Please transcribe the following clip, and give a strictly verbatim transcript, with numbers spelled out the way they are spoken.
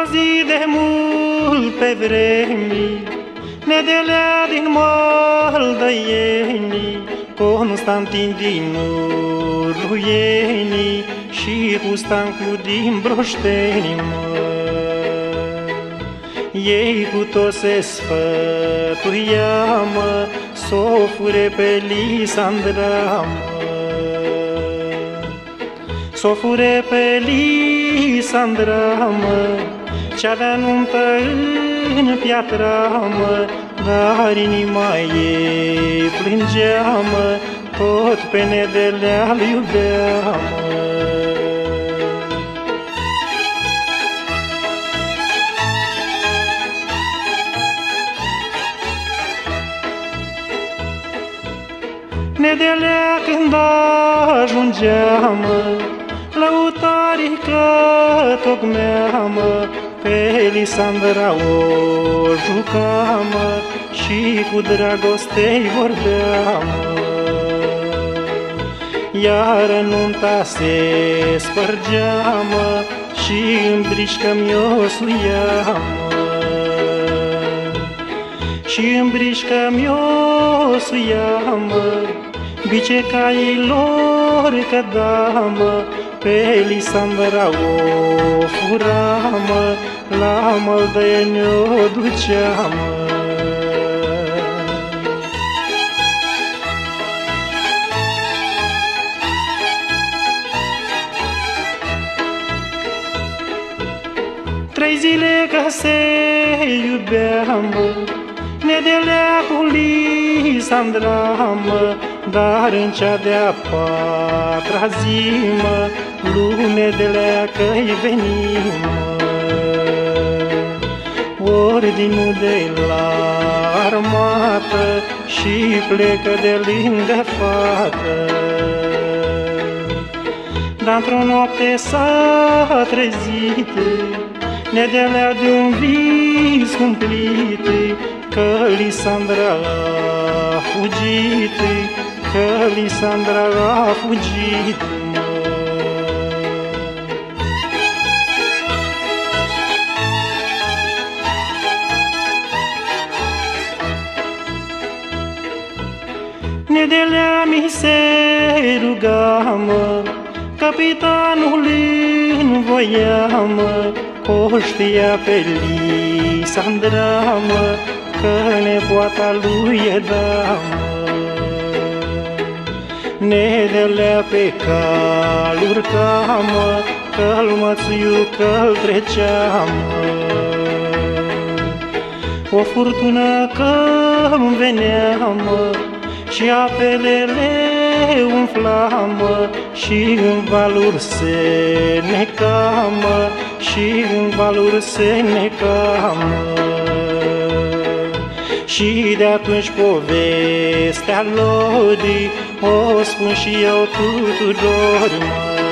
zi de mult pe vremi, Nedelea din Măldăienii, Constantin din Uruienii și cu Stanciu din Broștenii, mă. Ei cu toți se sfătuia, mă, s-o fure pe Lisandra, mă. S-o fure pe Lisandra, mă, cea-de-a nuntă în piatra, mă, dar inima ei plângea, mă, tot pe Nedelea-l iubea, mă. Nedelea când ajungea, mă, lăutarii că tocmea, mă, pe Lisandra o juca, mă, și cu dragostei vorbea, mă. Iar nunta se spărgea, mă, și în brișcă mi-o suia, mă. Și în brișcă mi-o suia, mă, bice cailor căda, mă, pe Lisandra o fura, mă, la Măldăieni o ducea, mă. Trei zile că se iubea, mă, Nedelea cu Lisandra, mă, dar în cea de-a patra zi, mă, lui Nedelea că-i veni, mă, ordinul de la armată și plecă de lângă fată. Dar într-o noapte s-a trezit Nedelea de un vis cumplit, că Lisandra a fugit, că Lisandra a fugit, mă. Nedelea mi se ruga, mă, capitanul învoia, mă, o știa pe Lisandra, mă, că nepoata lui e da, mă. Nedelea pe cal urca, mă, că-l mățuiu, că-l trecea, mă. O furtună că-mi venea, mă, și apelele umfla, mă, și în valuri se neca, mă, și în valuri se neca, mă. Și de atunci povestea lor o spun și eu tuturor, mă.